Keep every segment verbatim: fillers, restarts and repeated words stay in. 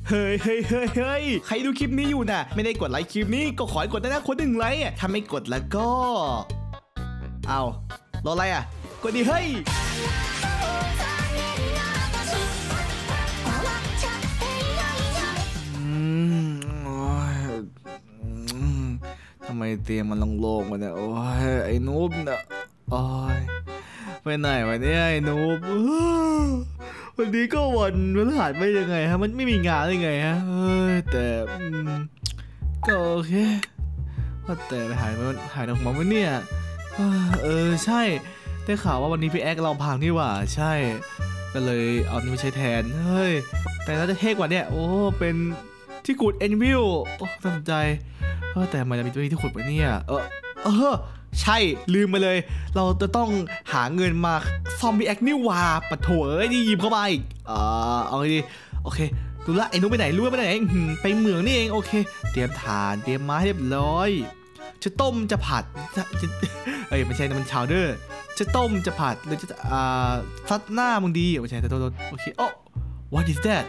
เฮ้ยเฮ้ยเฮ้ยเฮ้ยใครดูคลิปนี้อยู่น่ะไม่ได้กดไลค์คลิปนี้ก็ขอให้กดได้นะคนหนึ่งไลค์ถ้าไม่กดแล้วก็เอารออะไรอ่ะกดดิเฮ้ยทำไมเตียงมันโล่งๆวะเนี่ยโอ้ยไอ้นูบเนี่ยโอ้ยไปไหนวะเนี่ยไอ้นูบวันนี้ก็วันพฤหัสไม่ยังไงฮะมันไม่มีงานยังไงฮะเฮ้ยแต่ก็โอเคว่าแต่หายไปหายออกมาเมื่อเนี่ยเออใช่ได้ข่าวว่าวันนี้พี่แอ๊กเราพังนี่หว่าใช่ก็เลยเอานี่มาใช้แทนเฮ้ยแต่น่าจะเท่กว่าเนี่ยโอ้เป็นที่ขุดเอ็นวิลโอ้สนใจแต่มันจะมีตัวนี้ที่ขุดไปเนี่ยเออเออใช่ลืมไปเลยเราจะต้องหาเงินมาซ่อมพี่แอ๊กนี่ว่าปะโถเอ้ยนี่ยิมเข้าไปเออเอาดีโอเคดูละไอ้นุ๊กไปไหนรู้ไปไหนไปเหมืองนี่เองโอเคเตรียมถ่านเตรียมไม้เรียบร้อยจะต้มจะผัดจะเอ้ยไม่ใช่มันชาวเดอร์จะต้มจะผัดหรือจะอ่าซัดหน้ามึงดีไม่ใช่แต่ตัวโอเคโอ้ what is that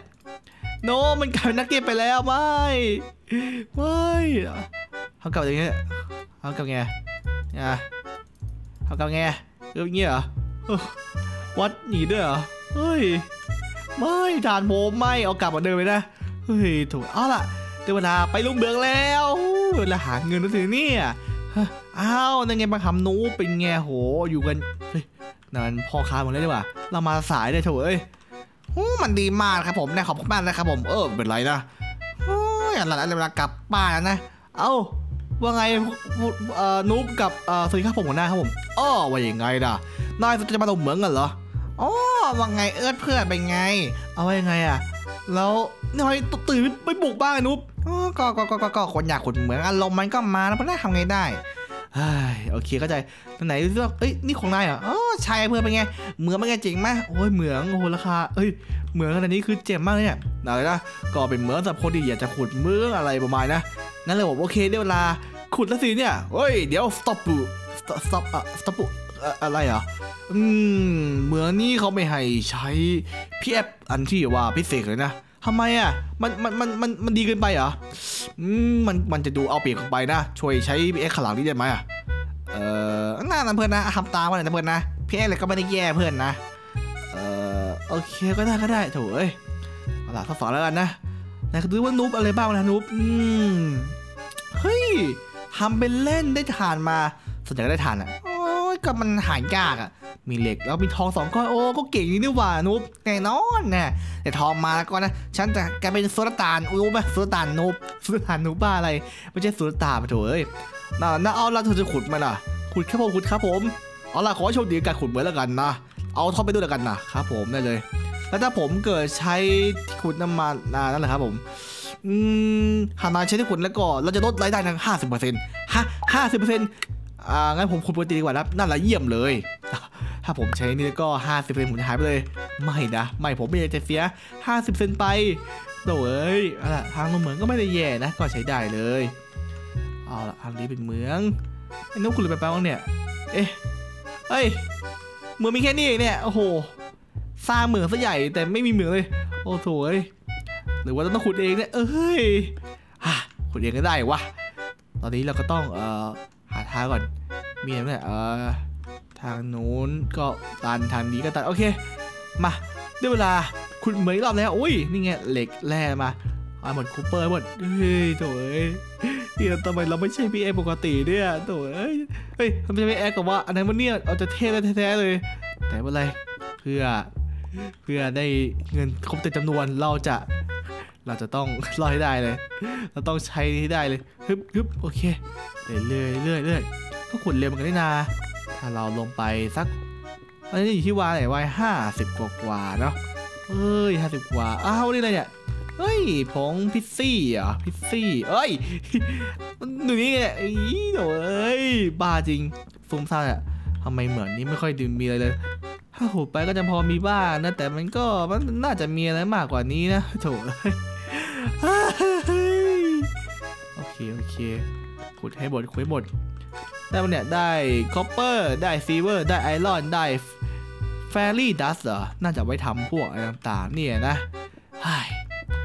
no มันกลายเป็นนักเก็ตไปแล้วไม่ไม่เขากลับอย่างเงี้ยเขากลับไงอ่ะเขากลับไงเอออย่างเงี้ยเหรอวัดหนีด้วยเหรอเฮ้ยไม่ฐานผมไม่เอากลับมาเดิมไปนะเฮ้ยถูกเอาล่ะเดี๋ยวเวลาไปลุงเบืองแล้วเวลาหาเงินแล้วสิเนี่ยอ้าวนั่นไงมาทำนูเป็นไงโหอยู่กันเฮ้ยนั่นพ่อค้าหมดเลยดีกว่าเรามาสายเลยโถเอ้ยมันดีมากครับผมนะขอบคุณมากนะครับผมเออเป็นไรนะโอ้ยหลังเวลากลับบ้านนะเอ้าว่าไงเอ่อนูบกับเอ่อสวัสดีครับผมหัวหน้าครับผมอ้อว่าอย่างไงล่ะนายจะมาลงเหมืองกันเหรออ๋อว่าไงเอิร์ธเพื่อนเป็นไงเอาไว้ยังไงอ่ะแล้วนายตื่นไปบุกบ้านนูบอ๋อก็ก็ก็ก็คนอยากขุดเหมืองอารมณ์มันก็มาแล้วมันได้ทำไงได้เฮ้ยโอเคเข้าใจตรงไหนเรื่องเอ้ยนี่ของนายเหรออ๋อใช่เพื่อนเป็นไงเหมืองเป็นไงจริงไหมโอ้ยเหมืองโอ้โหราคาเอ้ยเหมืองขนาดนี้คือเจ็บมากเลยเนี่ยอะไรนะก็เป็นเหมืองสำหรับคนที่อยากจะขุดเหมืองอะไรประมาณนะนั่นเลยผมโอเคได้เวลาขุดแล้วสิเนี่ยเฮ้ยเดี๋ยว stop stop อ่ะ stop อะไรเหรออืมเหมืองนี้เขาไม่ให้ใช้พี่แอปอันที่ว่าพิเศษเลยนะทำไมอ่ะมันมันมันมันมันดีเกินไปเหรออืมมันมันจะดูเอาเปรียบกันไปนะช่วยใช้พี่แอปขลังนี้ได้ไหมอ่ะเอ่อน่านะเพื่อนนะทำตามมาหน่อยนะเพื่อนนะพี่แอปเลยก็ไม่ได้แย่เพื่อนนะเอ่อโอเคก็ได้ก็ได้โถเอ้ยเอาล่ะทดสอบแล้วกันนะนายดูว่านูบอะไรบ้างนะนูบอืมเฮ้ยทำเป็นเล่นได้ฐานมาสนใจก็ได้ฐานอ่ะโอ้ยก็มันหายากอ่ะมีเหล็กแล้วมีทองสองก้อนโอ้ก็เก่งนี่หว่านูบแน่นอนแน่แต่ทองมาแล้วก็นะฉันจะกลายเป็นสุลต่านรู้ไหมสุลต่านนูบสุลต่านนูบบ้าอะไรไม่ใช่สุลต่านปะโถเอ้ยน่าน่าเอาละเธอจะขุดมันอ่ะขุดครับผมขุดครับผมเอาล่ะขอโชคดีการขุดเหมือนแล้วกันนะเอาทองไปด้วยแล้วกันนะครับผมได้เลยแล้วถ้าผมเกิดใช้ขุดน้ำมันนั่นแหละครับผมอืมหากนายใช้ที่ขุดแล้วก็เราจะลดรายได้ทั้งห้าสิบเปอร์เซ็นต์ฮะห้าสิบเปอร์เซ็นต์อ่างั้นผมขุดปกติดีกว่านะนั่นแหละเยี่ยมเลยถ้าผมใช้นี่ก็ห้าสิบเปอร์เซ็นต์ผมจะหายไปเลยไม่นะไม่ผมไม่อยากจะเสียห้าสิบเปอร์เซ็นต์ไปโถ่เอ้ยเอาล่ะทางลงเหมืองก็ไม่ได้แย่นะก็ใช้ได้เลยเอาล่ะทางนี้เป็นเหมืองไอ้นุ๊กขุดไปแป๊บๆเนี่ยเอ๊ะเฮ้ยเหมืองมีแค่นี้เองเนี่ยโอ้โหสร้างเหมืองซะใหญ่แต่ไม่มีเหมืองเลยโอ้โถเอ้ยหรือว่าต้องขุดเองเนี่ยเอ้ยขุดเองก็ได้วะตอนนี้เราก็ต้องเอ่อหาทางก่อนมีอะไรเนี่ยเอ่อทางนู้นก็ตันทางนี้ก็ตันโอเคมาได้เวลาขุดเหมืองรอบแล้วอุ้ยนี่ไงเหล็กแร่มาเอาหมดคูเปอร์หมดเฮ้ยโถ่เอ้ยเดี๋ยวทำไมเราไม่ใช่พีเอปกติเนี่ยโถ่เอ้ยเฮ้ยทำไมไม่แอคกับว่าอันนั้นมันเนี่ยเอาจะเท่แท้ๆเลยแต่เมื่อไรเพื่อเพื่อได้เงินครบเต็มจำนวนเราจะเราจะต้องรอให้ได้เลยเราต้องใช้ให้ได้เลยฮึบฮึบโอเคเรื่อยเรื่อยเรื่อยก็ขุดเร็วเหมือนกันนี่นาถ้าเราลงไปสักอันนี้อยู่ที่วาไหนวายห้าสิบกว่ากว่าเนาะเอ้ยห้าสิบกว่าอ้าวนี่อะไรเนี่ยเฮ้ยผงพิซซี่อ่ะพิซซี่เอ้ยดูนี่ไงไอ้โถ่เอ้ยบ้าจริงฟุ่มซ่านอะทำไมเหมือนนี้ไม่ค่อยดื่มมีอะไรเลยถ้าขุดไปก็จะพอมีบ้างนะแต่มันก็มันน่าจะมีอะไรมากกว่านี้นะโถ่โอเคโอเคขุดให้หมดขุดให้หมดได้มันเนี่ยได้คอปเปอร์ได้ซิลเวอร์ได้ไอรอนได้แฟรี่ดัสเหรอน่าจะไว้ทำพวกอะไรต่างๆเนี่ยนะตก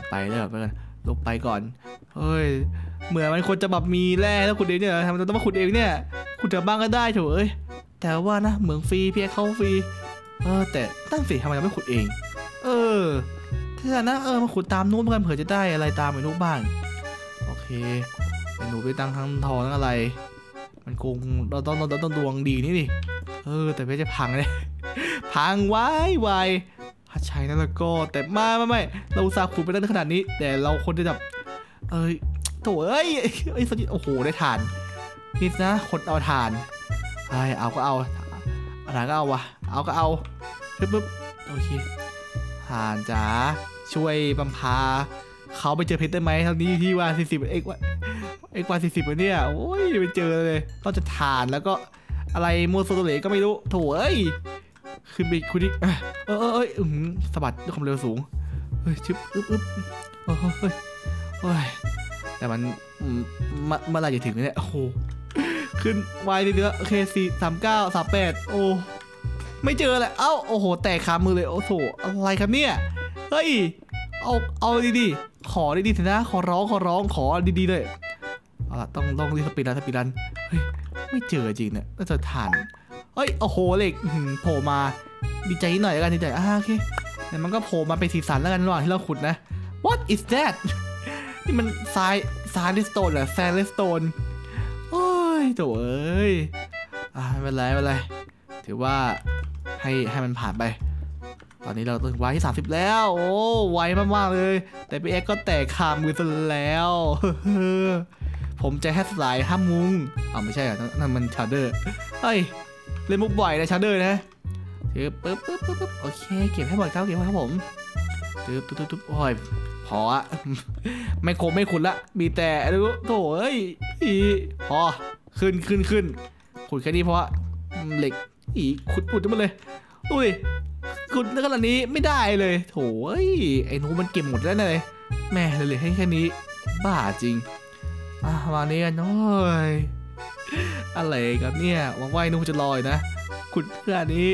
ไปเลยไปกันลงไปก่อนเฮ้ยเหมือนมันควรจะแบบมีแร่แล้วขุดเองเนี่ยทำไมต้องมาขุดเองเนี่ยขุดจากบ้านก็ได้เถอะเอ้ยแต่ว่านะเหมืองฟรีเพียงเข้าฟรีเออแต่ตั้งสิทำไมเราไม่ขุดเองเออถ้านะเออมาขุดตามนู้นกันเผื่อจะได้อะไรตามไปนู้นบ้างโอเคหนูไปตั้งทั้งทองทั้งอะไรมันคงเราต้องเราต้องดวงดีนี่ดิเออแต่ไม่จะพังเลยพังไว้ไวถ้าใช้นั่นแล้วก็แต่ไม่ไม่ไม่เราอุตส่าห์ขุดไปได้ขนาดนี้แต่เราคนจะแบบเอ้ยโถ่เอ้ยไอ้สกิโอ้โหได้ถ่านนี่นะคนเอาถ่านไอ้เอาก็เอาเอาถ่านก็เอาวะเอาก็เอาปึ๊บปึ๊บโอเคถ่านจ๋าช่วยบำพาเขาไปเจอเพชรได้ไหมเท่านี้ที่ว่าสี่สิบเอ็กว่าเอ็กว่าสี่สิบเนี่ยโอ้ยไปเจอเลยต้องจะถ่านแล้วก็อะไรโมโซโตเลก็ไม่รู้โถ่เอ้ยขึ้นไปคุณดิเออเออเออสะบัดด้วยความเร็วสูงเฮ้ยชิบอึ๊บอึ๊บเฮ้ยเฮ้ยแต่มันเมื่อไรจะถึงเนี่ยโอ้โหขึ้นไวดีเดียวโอเคสี่สามเก้าสามแปดโอ้ไม่เจอเลยเอ้าโอ้โหแตกขามือเลยโอ้โหอะไรครับเนี่ยเฮ้ยเอาเอาดีๆขอดีๆเถอะนะขอร้องขอร้องขอดีๆเลยเอาล่ะต้องต้องรีบสปีดรันสปีดรันเฮ้ยไม่เจอจริงเนี่ยน่าจะทันเฮ้ยโอ้โหเหล็กโผล่มาดีใจนิดหน่อยแล้วกันดีใจอ่าโอเคแต่มันก็โผล่มาเป็นสีสันแล้วกันระหว่างที่เราขุดนะ What is that นี่มันทรายทรายลิสโตนเหรอแซนลิสโตนโอ้ยโถ่เอ้ยอ่าไม่เป็นไรไม่เป็นไรถือว่าให้ให้มันผ่านไปตอนนี้เราถึงวันที่สามสิบแล้วโอ้ไวมากๆเลยแต่พี่เอ็กก็แตกขามือซะแล้วผมจะแฮชไลน์ห้ามมุงอ๋อไม่ใช่อ่ะนั่นมันชาร์เดอร์เฮ้ยเล่นมุกบ่อยนะชาร์เดอร์นะถือปึ๊บปึ๊บปึ๊บปึ๊บโอเคเก็บให้หมดครับเก็บให้ครับผมถือตุ๊บตุ๊บตุ๊บโอ้ยพออะไม่คมไม่ขุดละมีแต่รู้โถ่เอ้ยพอขึ้นขึ้นขึ้นขุดแค่นี้เพราะเหล็กอีขุดขุดจะมาเลยอุ้ยขุดขนาดนี้ไม่ได้เลยโถ่เอ้ยไอ้หนูมันเก็บหมดแล้วเลยแม่เลยเลยให้แค่นี้บ้าจริงอ่ะมาเนี้ยน้อยอะไรครับเนี่ยหวังว่าไอ้หนูจะลอยนะขุดขนาดนี้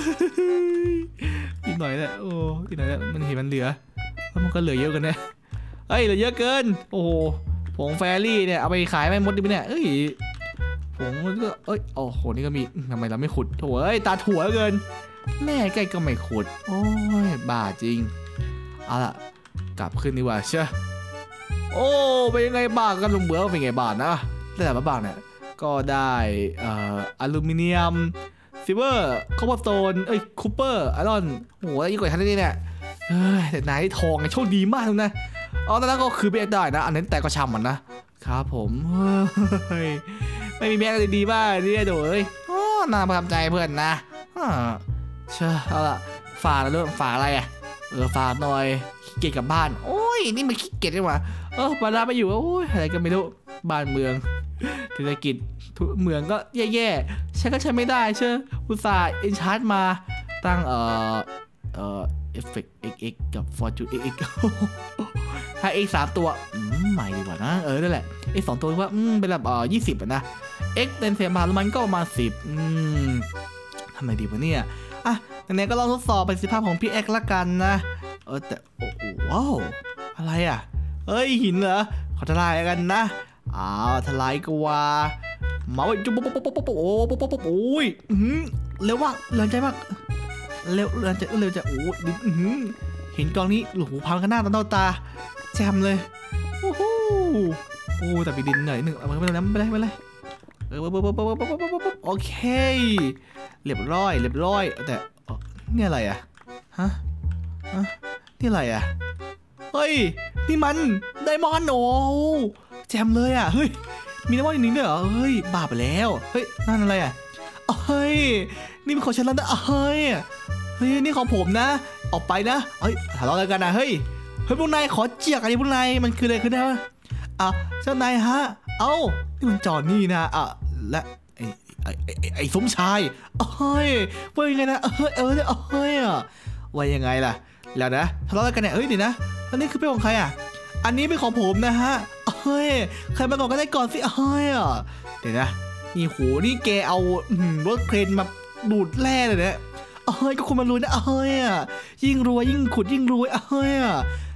อีกหน่อยแหละโอ้อีกหน่อยแหละมันเห็นมันเหลือแล้วมันก็เหลือเยอะกันนะเฮ้ยเหลือเยอะเกินโอ้โหผงแฟรี่เนี่ยเอาไปขายไม่หมดดิเนี่ยเอ้ยผงมันก็เอ้ยโอ้โหนี่ก็มีทำไมเราไม่ขุดโถ่เอ้ยตาถั่วเกินแม่ใกล้ก็ไม่ขุดโอ้ยบ้าจริงเอาล่ะกลับขึ้นดีกว่าเชื่อโอ้เป็นยังไงบ้างกันลุงเบื่อเป็นไงบ้างนะแต่ละบ้างเนี่ยก็ได้เอ่ออลูมิเนียมซิลเวอร์คอปเปอร์สโตนเอ้ยคูเปอร์ไอรอนโหยิ่งกว่าทันนี่เนี่ยเฮ้ยแต่นายทองไงโชคดีมากเลยนะอ๋อตอนนั้นก็คือเบียกได้นะอันนั้นแต่ก็ช่ำมันนะครับผมเฮ้ยไม่มีแม่อะไรดีบ้างเนี่ยโดยอ๋อน่าประทับใจเพื่อนนะเชื่อเอาละฝากแล้วด้วยฝากอะไรอ่ะเออฝากหน่อยขี้เกียจกลับบ้านโอ้ยนี่มันขี้เกียจได้หว่าเออปาราไปอยู่โอ้ยอะไรก็ไม่รู้บ้านเมืองเศรษฐกิจเมืองก็แย่ๆใช้ก็ใช้ไม่ได้เชื่ออุตส่าห์เอ็นชาร์จมาตั้งเอ่อเอ่อเอฟเฟกต์ เอ็กซ์ เอ็กซ์ กับ Fortune เอ็กซ์ เอ็กซ์ ถ้า X สามตัวอืมใหม่ดีกว่านะเออนั่นแหละ X สองตัวว่าอืมเป็นแบบเอ่อยี่สิบอ่ะนะ X เป็นเสียมาแล้วมันก็ประมาณสิบอืมทำไมดีวะเนี่ยอ่ะไหนๆก็ลองทดสอบประสิทธิภาพของพี่ X ละกันนะเออแต่โอ้โหว้าวอะไรอ่ะเอ้ยหินเหรอขอทลายกันนะอ้าวทลายก็ว่ามาไว้จุ๊บปุ๊บปุ๊บปุ๊บปุ๊บโอ้ปุ๊บปุ๊บปุ๊บโอ้ยเร็วว่ะเร็วใจมากเร็วเร็วจะเร็วจะโอ้ดิเห็นกองนี้หลูพังข้างหน้าตาตาแจมเลยโอ้โหโอ้แต่ไปดินหน่อยหนึ่งเอาไม่เป็นไรไม่เป็นไรไม่เป็นไรเออปุ๊บปุ๊บปุ๊บปุ๊บปุ๊บปุ๊บปุ๊บโอเคเรียบร้อยเรียบร้อยแต่นี่อะไรอ่ะฮะฮะนี่อะไรอ่ะเฮ้ยนี่มันไดมอนด์โอ้แจมเลยอ่ะเฮ้ยมีไดมอนด์อย่างนี้ด้วยเหรอเฮ้ยบาปไปแล้วเฮ้ยนั่นอะไรอ่ะเฮ้ยนี่เป็นของฉันแล้วนะเฮ้ยเฮ้ยนี่ของผมนะออกไปนะเฮ้ยทะเลาะกันนะเฮ้ยเฮ้ยพวกนายขอเจียกอะไรพวกนายมันคืออะไรคือนะอ่ะเจ้านายฮะเอ้านี่มันจอนี่นะอ่ะและไอ้ไอ้ไอ้ไอ้สมชายเฮ้ยว่ายังไงนะเฮ้ยเออเนี่ยเฮ้ยอ่ะว่ายังไงล่ะแล้วนะทะเลาะกันเนี่ยเฮ้ยเดี๋ยวนะอันนี้คือเป็นของใครอ่ะอันนี้เป็นของผมนะฮะเฮ้ยใครมาก่อนก็ได้ก่อนสิเฮ้ยอ่ะเดี๋ยวนะนี่โหนี่แกเอารถเครนมาดูดแร่เลยเนี่ยเฮ้ยก็คุณมันรวยนะเฮ้ยยิ่งรวยยิ่งขุดยิ่งรวยเฮ้ย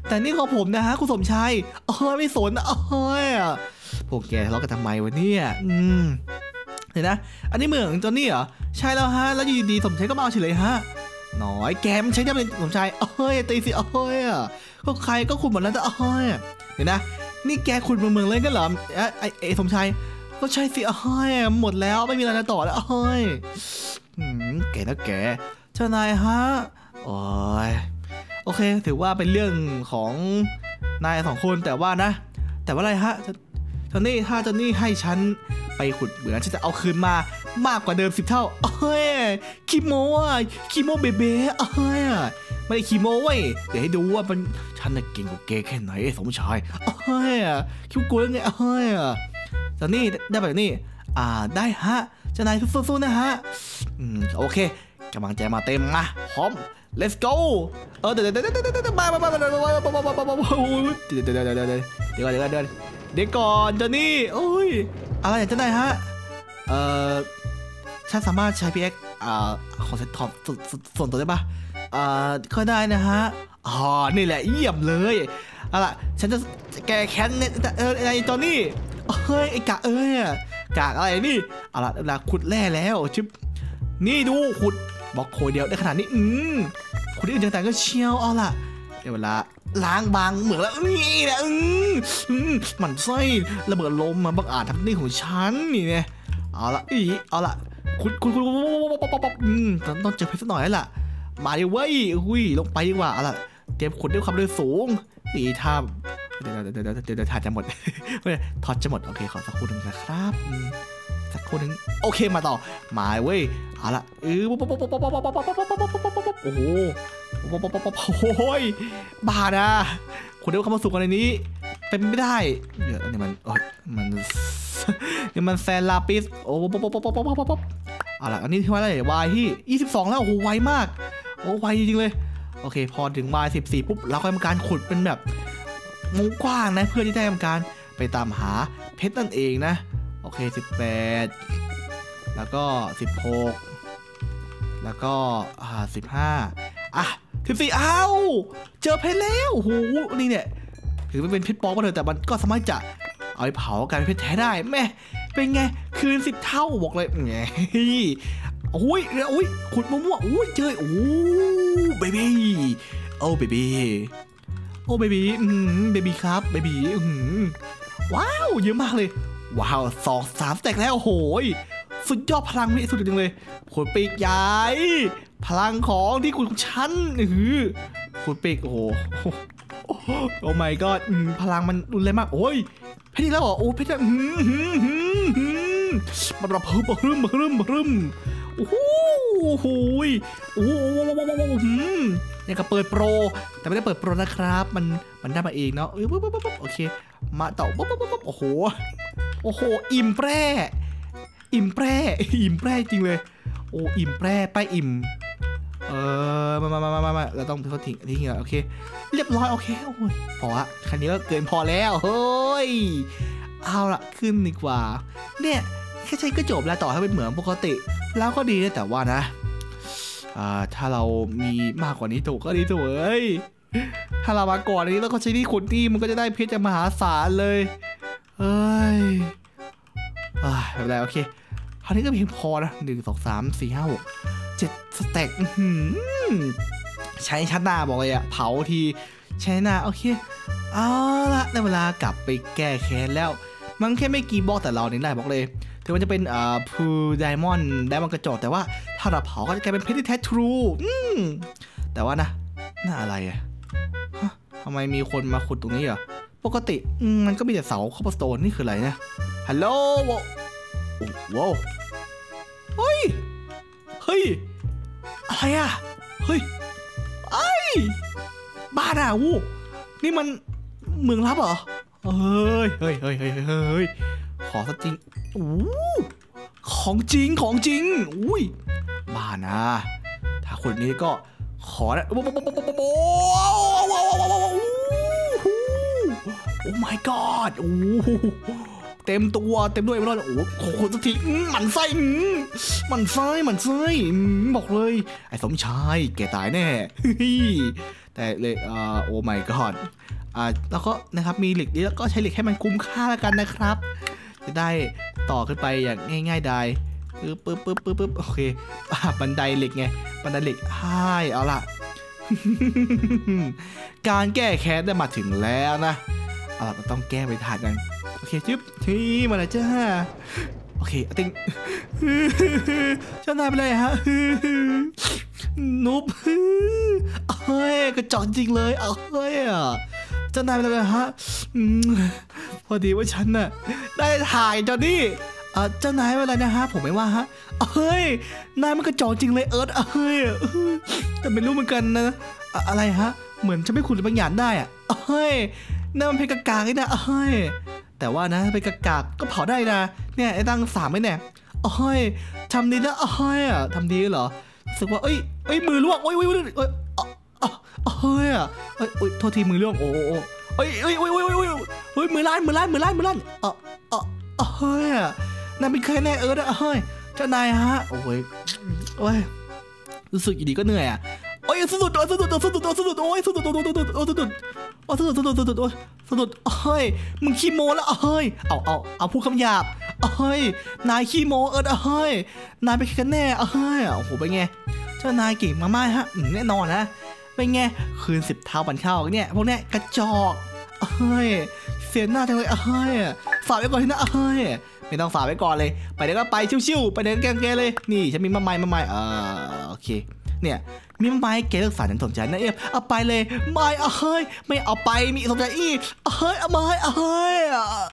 แต่นี่ของผมนะฮะคุณสมชายเออไม่สนเออพวกแกทะเลาะกันทำไมวะเนี่ยอืมเห็นนะอันนี้เหมืองจอนนี่เหรอใช่แล้วฮะแล้วอยู่ดีสมชายก็มาเอาเฉลยฮะน้อยแกมันใช้ได้เป็นสมชายเอ้ยตีสิเอ้ยก็ใครก็ขุดหมดแล้วแต่เอ้ยเห็นนะนี่แกขุดเมืองเลยกันเหรอไอ้ไอ้สมชายก็ใช่สิเอ้ยหมดแล้วไม่มีอะไรต่อแล้วเอ้ยแกนะแกเจ้านายฮะโอ้ยโอเคถือว่าเป็นเรื่องของนายสองคนแต่ว่านะแต่ว่าอะไรฮะจอนนี่ถ้าจอนนี่ให้ฉันไปขุดเหมืองฉันจะเอาคืนมามากกว่าเดิมสิบเท่าเอ้ยคิโมะคิโมเบเบ้เอ้ยไม่ได้คิโมเว้ยเดี๋ยวให้ดูว่ามันฉันน่ะเก่งกว่าแกแค่ไหนไอ้สมชายเอ้ยคิดกลัวยังไงเอ้ยจอนนี่ได้แบบนี้อ่าได้ฮะเจ้านายสู้ๆนะฮะอืมโอเคกำลังใจมาเต็มมาพร้อม let's go เออเดี๋ยวเดี๋ยวเดี๋ยวเดี๋ยวเดี๋ยวมามามามามามามามาเดี๋ยวเดี๋ยวเดี๋ยวเดี๋ยวเดี๋ยวเดี๋ยวเดี๋ยวเดี๋ยวเดี๋ยวก่อนจอนนี่โอ้ยอะไรอย่างจะได้ฮะเอ่อฉันสามารถใช้พีเอ็กอ่าขอเซ็ตท็อปส่วนตัวได้ปะอ่าก็ได้นะฮะอ๋อนี่แหละเยี่ยมเลยเอาล่ะฉันจะแก้แค้นเนี่ยเออไอ้จอนนี่เฮ้ยไอ้กะเอ้ยกากอะไรนี่เอาล่ะเวลาขุดแร่แล้วชิบนี่ดูขุดบล็อกโคเดียวได้ขนาดนี้อืมขุดที่อื่นต่างๆก็เชียวเอาล่ะเดี๋ยวเวลาล้างบางเหมืองแล้วนี่แหละอืมมันไส้ระเบิดลมมาบังอาจทำนี่ของฉันนี่เนี่ยเอาละอีเอาละขุดขุดขุดอืมต้องเจอเพชรสักหน่อยแล้วล่ะมาดิเว้ยอุ้ยลงไปดีกว่าเอาละเตรียมขุดด้วยความเร็วสูงนี่ถ้าเดี๋ยวเดี๋ยวเดี๋ยวเดี๋ยวเดี๋ยวถอดจะหมดถอดจะหมดโอเคขอสักครู่หนึ่งนะครับสักครู่หนึ่งโอเคมาต่อมาเว้ยเอาละเออโอ้โหโอ้ยบาดอ่ะคุณได้ความสุขอะไรนี้เป็นไม่ได้เดี๋ยวอันนี้มันโอ้ยมันนี่มันแซนลาปิสโอ้ป๊อปป๊อปป๊อปป๊อปป๊อปป๊อปเอาละอันนี้ที่ว่าอะไรวายที่ยี่สิบสองแล้วโอ้โหไวมากโอ้ไวจริงเลยโอเคพอถึงวายสิบสี่ปุ๊บเราก็ทำการขุดเป็นแบบมุ้งกว้างนะเพื่อที่ได้ทำการไปตามหาเพชรนั่นเองนะโอเคสิบแปดแล้วก็สิบหกแล้วก็อ่าสิบห้าอ่ะสิบสี่อ้าวเจอเพชรแล้วโอ้โหนี่เนี่ยถือว่าเป็นเพชรปลอมมาเถอะแต่มันก็สามารถจะเอาไปเผากันเพชรแท้ได้แม่เป็นไงคืนสิบเท่าบอกเลยไงโอ้ยโอ้ยขุดมั่วๆโอ้ยเจอโอ้เบบี้โอ้เบบี้โอ้เบบี้อืมเบบี้ครับเบบี้อืมว้าวเยอะมากเลยว้าวสองสามสเต็กแล้วโอ้โหสุดยอดพลังนี่สุดจริงเลยขุดปีกใหญ่พลังของที่ขุดชั้นหือขุดปีกโอ้โหโอ้ my god พลังมันรุนแรงมากโอ้ยเพชรอีกแล้วเหรอโอ้เพชรมันระเพิ่มระเพิ่มระเพิ่มระเพิ่มโอ้โหโอ้โหโอ้โหเนี่ยก็เปิดโปรแต่ไม่ได้เปิดโปรนะครับมันมันได้มาเองเนาะเออปุ๊บปุ๊บปุ๊บโอเคมาต่อปุ๊บปุ๊บปุ๊บโอ้โหโอ้โหอิ่มแปร่อิ่มแปร่อิ่มแปร่จริงเลยโอ้อิ่มแปร่ไปอิ่มเออมามามามามาเราต้องเขาทิ้งทิ้งเหรอโอเคเรียบร้อยโอเคโอ้ยพอละคันนี้ก็เกินพอแล้วเฮ้ยเอาละขึ้นดีกว่าเนี่ยแค่ใช้ก็จบแล้วต่อให้เป็นเหมือนปกติแล้วก็ดีแต่ว่านะอ่าถ้าเรามีมากกว่านี้ถูกก็ดีถูกเอ้ยถ้าเรามาก่อนนี้แล้วก็ใช้ที่ขุดนี่มันก็จะได้เพชรจะมหาศาลเลยเอ้ยอ่าไม่เป็นไรโอเคคราวนี้ก็เพียงพอนะหนึ่งสองสามสี่ห้าหกเจ็ดสเต็กใช้ชั้นหน้าบอกเลยอะเผาทีใช้หน้าโอเคเอาละได้เวลากลับไปแก้แค้นแล้วมันแค่ไม่กี่บล็อกแต่เราเนี่ยได้บอกเลยถึงมันจะเป็นอ่าพูไดมอนด์ไดมอนด์กระจกแต่ว่าถ้าเราเผาก็จะกลายเป็นเพชรที่แท้ทรูแต่ว่านะน่าอะไรอะทำไมมีคนมาขุดตรงนี้อ่ะปกติมันก็มีแต่เสาคอปเปอร์สโตนนี่คืออะไรนะฮัลโหลโว้เฮ้ยเฮ้ยอะไรอ่ะเฮ้ยไอ้บ้าน่ะวูนี่มันเมืองลับเหรอเฮ้ยเฮ้ยเฮ้ยเฮ้ยเฮ้ยขอสักจริงโอ้ของจริงของจริงอุ้ยบ้านะถ้าคนนี้ก็ขอนะโอ้โอ้ my god โอ้เต็มตัวเต็มด้วยไม่รอดโอ้โหสักทีหมันไส้หมันไส้หมันไส้บอกเลยไอ้สมชายแกตายแน่แต่เหล็กอ่าโอ้ my god อ่าแล้วก็นะครับมีเหล็กนี้แล้วก็ใช้เหล็กให้มันคุ้มค่าแล้วกันนะครับจะได้ต่อขึ้นไปอย่างง่ายๆได้ปึ๊บปึ๊บปึ๊บปึ๊บปึ๊บโอเคบันไดเหล็กไงบันไดเหล็กใช่เอาล่ะ การแก้แค้นได้มาถึงแล้วนะเอาล่ะเราต้องแก้ไปทานกันโอเคจิ๊บที่มาแล้วจ้าโอเคติงเจ้านายไปเลยฮะนุ๊บเฮ้ยกระจอกจริงเลยเอาเฮ้ยเจ้านายไปเลยฮะพอดีว่าฉันน่ะได้ถ่ายจอนี่เจ้านายอะไรนะฮะผมไม่ว่าฮะเฮ้ยนายมันกระจอกจริงเลยเอิร์ธเฮ้ยแต่ไม่รู้เหมือนกันนะอะไรฮะเหมือนจะไม่ขุดบางอย่างได้อะเฮ้ยนั่นมันเพชรกากๆนี่นะเฮ้ยแต่ว่านะเพชรกากๆก็เผาได้นะเนี่ยไอ้ตั้งสามไม่แน่เฮ้ยทำดีนะเฮ้ยทำดีเหรอรู้สึกว่าเอ้ยเอ้ยมือล่วงโอ้ยโอ้ยโอ้ยเอ้ยเฮ้ยเอ้ยโอ้ยโทษทีมือล่วงโอ้โหเอ้ยเอ้ยโอ้ยโอ้ยโอ้ยเฮ้ยมือลั่นมือลั่นมือลั่นมือลั่นเออเออเฮ้ยนายเป็นใครแน่เออเฮ้ยเจ้านายฮะโอ้ยโอ้ยรู้สึกอยู่ดีก็เหนื่อยอ่ะโอ้ยสุดๆสุดๆสุดๆสุดๆสุดๆโอ้ยสุดๆสุดๆสุดๆโอ้ยสุดๆโอ้ยสุดๆสุดๆสุดๆโอ้ยสุดๆเฮ้ยมึงขี้โม้แล้วเฮ้ยเอาเอาเอาพูดคำหยาบเฮ้ยนายขี้โม้เออเฮ้ยนายเป็นใครกันแน่เฮ้ยโอ้โหเป็นไงเจ้านายเก่งมากๆฮะแน่นอนนะเป็นไงคืนสิบเท่าพันเท่าเนี่ยพวกเนี้ยกระจอกเฮ้ยเสียหน้าจังเลยเฮ้ยฝากไว้ก่อนที่นะเฮ้ยไม่ต้องฝากไว้ก่อนเลยไปเดี๋ยวก็ไปชิวๆไปเดินแกงๆเลยนี่ฉันมีมะไม้มะไม้อ่าโอเคเนี่ยมีมะไม้เกลือสารฉันสนใจนะเอฟเอาไปเลยไม่เฮ้ยไม่เอาไปมีสนใจอีเฮ้ยเอาไม้เฮ้ย